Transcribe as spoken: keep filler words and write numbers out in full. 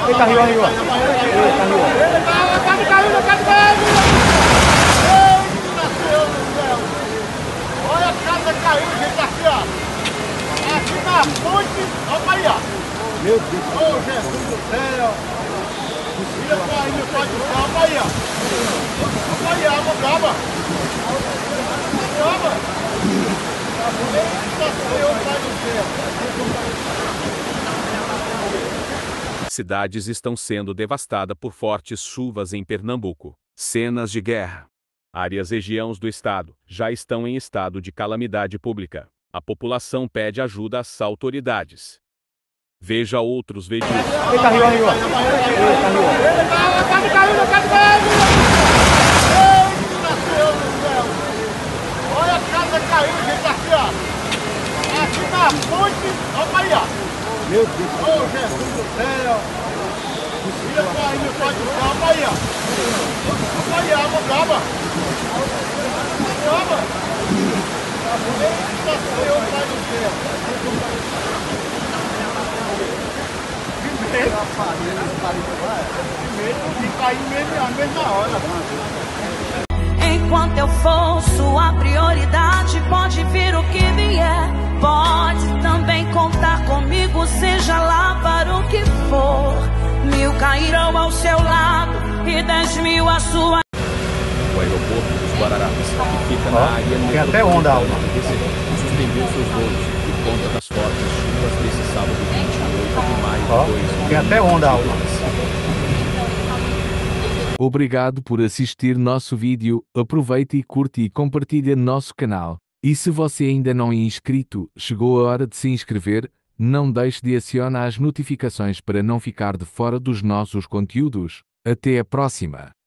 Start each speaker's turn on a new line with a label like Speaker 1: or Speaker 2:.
Speaker 1: Eita, riu, riu. Eita, riu.
Speaker 2: Quase caiu, quase caiu. Eita, Senhor do céu. Olha a casa caiu, gente, aqui, ó. Aqui na ponte. Olha aí, ó.
Speaker 1: Meu Deus.
Speaker 2: Ô, Jesus do céu. Filha caindo, só de céu. Olha aí, ó. Olha aí, água brava. Brava. Eita, Senhor, Pai do céu.
Speaker 3: Cidades estão sendo devastadas por fortes chuvas em Pernambuco. Cenas de guerra. Áreas e regiões do estado já estão em estado de calamidade pública. A população pede ajuda às autoridades. Veja outros vídeos.
Speaker 1: Eita, riu, riu. Eita, riu.
Speaker 2: Quase caiu, quase caiu. Eita, Senhor do céu. Olha a casa caiu, gente, aqui, ó. Aqui na ponte. Olha aí, ó.
Speaker 1: Meu Deus.
Speaker 2: Ô, Jesus do céu. Filha caindo, só de céu. Olha aí, ó. Olha aí, água brava. Brava. Eita, Senhor, Pai do céu. Que medo de cair mesmo na mesma hora.
Speaker 4: Enquanto eu for sua prioridade, pode vir o que vier. Pode também contar comigo, seja lá para o que for. Mil cairão ao seu lado e dez mil à sua.
Speaker 3: O aeroporto dos Guararapes, que fica na área
Speaker 1: Tem até onda alta.
Speaker 3: suspendeu seus voos por conta das fortes chuvas desse sábado vinte e oito de maio
Speaker 1: Ó,
Speaker 3: de dois mil e
Speaker 1: tem até onda alta.
Speaker 5: Obrigado por assistir nosso vídeo, aproveite e curte e compartilha nosso canal. E se você ainda não é inscrito, chegou a hora de se inscrever, não deixe de acionar as notificações para não ficar de fora dos nossos conteúdos. Até a próxima!